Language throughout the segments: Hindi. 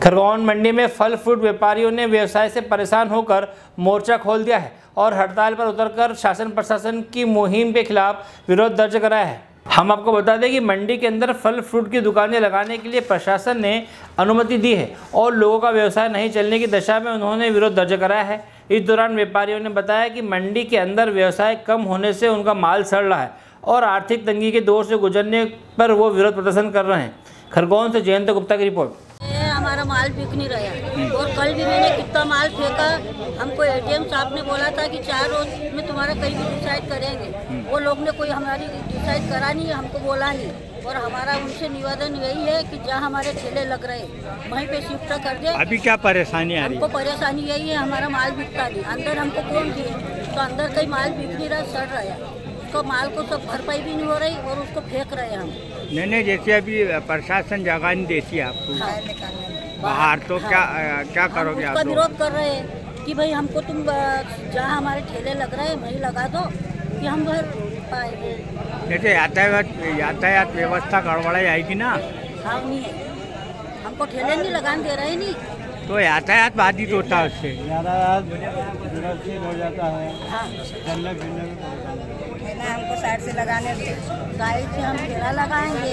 खरगोन मंडी में फल फ्रूट व्यापारियों ने व्यवसाय से परेशान होकर मोर्चा खोल दिया है और हड़ताल पर उतरकर शासन प्रशासन की मुहिम के खिलाफ विरोध दर्ज कराया है। हम आपको बता दें कि मंडी के अंदर फल फ्रूट की दुकानें लगाने के लिए प्रशासन ने अनुमति दी है और लोगों का व्यवसाय नहीं चलने की दशा में उन्होंने विरोध दर्ज कराया है। इस दौरान व्यापारियों ने बताया कि मंडी के अंदर व्यवसाय कम होने से उनका माल सड़ रहा है और आर्थिक तंगी के दौर से गुजरने पर वो विरोध प्रदर्शन कर रहे हैं। खरगोन से जयंत गुप्ता की रिपोर्ट। हमारा माल बिक नहीं रहा और कल भी मैंने कितना माल फेंका। हमको एटीएम साहब ने बोला था कि 4 रोज में तुम्हारा कहीं भी डिसाइड करेंगे। वो लोग ने कोई हमारी डिसाइड करा नहीं, हमको बोला नहीं। और हमारा उनसे निवेदन यही है कि जहाँ हमारे ठेले लग रहे हैं वहीं पे शिफ्ट कर दे। अभी क्या परेशानी आ रही है? हमको परेशानी यही है, हमारा माल बिकता नहीं। अंदर हमको कौन दिए तो अंदर कहीं माल बिक नहीं रहा, सड़ रहा है। उसको माल को सब भरपाई भी नहीं हो रही और उसको फेंक रहे हैं हम। नहीं, जैसे अभी प्रशासन जगह नहीं देती आपको बाहर, तो क्या करोगे आप? उसका विरोध कर रहे हैं कि भाई हमको तुम जहाँ हमारे ठेले लग रहे हैं वहीं लगा दो कि हम भर पाएंगे। जैसे यातायात व्यवस्था गड़बड़ाई आएगी ना। हाँ, नहीं है, हमको ठेले नहीं लगाने दे रहे नहीं, तो यातायात बाधित होता है, उससे यातायात हो जाता है। हाँ, चलने फिरने में परेशानी। हमको साइड से लगाने दे, साइड से हम ठेला लगाएंगे।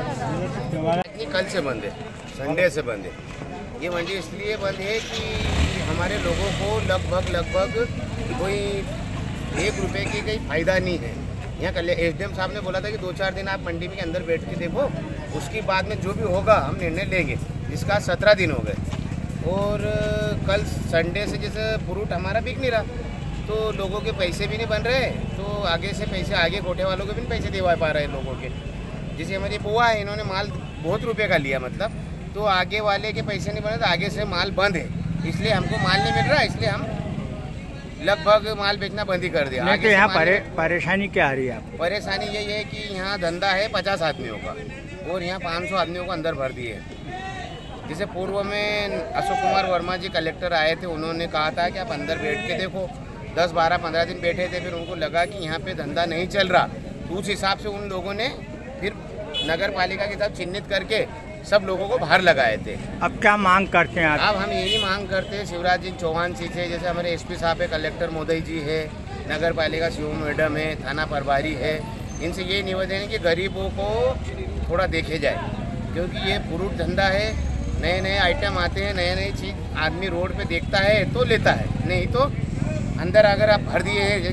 कल से बंद है, संडे से बंद है। ये मंडी इसलिए बंद है कि हमारे लोगों को लगभग कोई 1 रुपये की कहीं फ़ायदा नहीं है। यहाँ कल एसडीएम साहब ने बोला था कि 2-4 दिन आप मंडी के अंदर बैठ के देखो, उसके बाद में जो भी होगा हम निर्णय लेंगे। इसका 17 दिन हो गए और कल संडे से जैसे फ्रूट हमारा बिक नहीं रहा, तो लोगों के पैसे भी नहीं बन रहे, तो आगे से पैसे आगे कोठे वालों के भी पैसे दिवा पा रहे हैं लोगों के। जैसे हमारी बुआ है, इन्होंने माल बहुत रुपए का लिया, मतलब तो आगे वाले के पैसे नहीं बने, तो आगे से माल बंद है, इसलिए हमको माल नहीं मिल रहा, इसलिए हम लगभग माल बेचना बंद ही कर दिया। आगे यहाँ परेशानी क्या आ रही है आपको? परेशानी यही है कि यहाँ धंधा है 50 आदमियों का और यहाँ 500 आदमियों को अंदर भर दिए। जैसे पूर्व में अशोक कुमार वर्मा जी कलेक्टर आए थे, उन्होंने कहा था कि आप अंदर बैठ के देखो। 10, 12, 15 दिन बैठे थे, फिर उनको लगा कि यहाँ पे धंधा नहीं चल रहा, तो उस हिसाब से उन लोगों ने फिर नगर पालिका के साथ चिन्हित करके सब लोगों को बाहर लगाए थे। अब क्या मांग करते हैं आप? अब हम यही मांग करते हैं शिवराज सिंह चौहान जी से, जैसे हमारे एसपी साहब है, कलेक्टर महोदय जी है, नगर पालिका सीओ मैडम है, थाना प्रभारी है, इनसे ये निवेदन है कि गरीबों को थोड़ा देखे जाए, क्योंकि ये फ्रूट धंधा है, नए आइटम आते हैं, नई चीज़ आदमी रोड पे देखता है तो लेता है, नहीं तो अंदर अगर आप भर दिए हैं,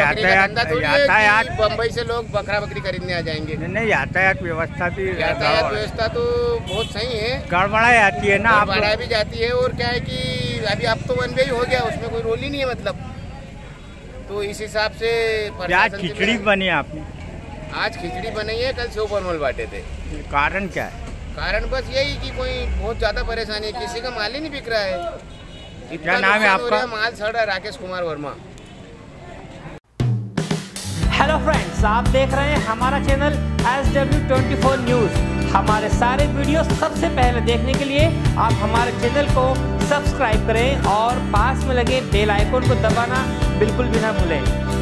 यातायात बम्बई से लोग बकरा बकरी खरीदने आ जाएंगे। नहीं, यातायात व्यवस्था तो बहुत सही है, गड़बड़ाई आती है ना, गड़बड़ा भी जाती है। और क्या है कि अभी अब तो 1 वे ही हो गया, उसमें कोई रोल ही नहीं है, मतलब तो इस हिसाब से आज खिचड़ी बनी आपने? आज खिचड़ी बनाई है, कल सेव परमल बांटे थे। कारण क्या है? कारण बस यही कि कोई बहुत ज़्यादा परेशानी है, किसी का माल ही नहीं बिक रहा है। क्या नाम है आपका? माल सड़ रहा है। राकेश कुमार वर्मा। हेलो फ्रेंड्स, आप देख रहे हैं हमारा चैनल SW24 न्यूज़। हमारे सारे वीडियो सबसे पहले देखने के लिए आप हमारे चैनल को सब्सक्राइब करें और पास में लगे बेल आइकन को दबाना बिल्कुल भी ना भूलें।